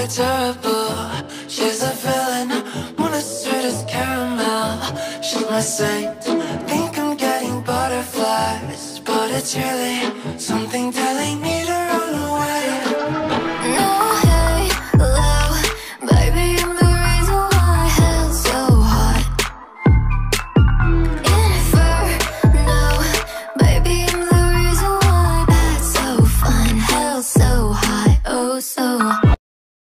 terrible. She's a villain, one as sweet as caramel. She's my saint, think I'm getting butterflies, but it's really something telling me to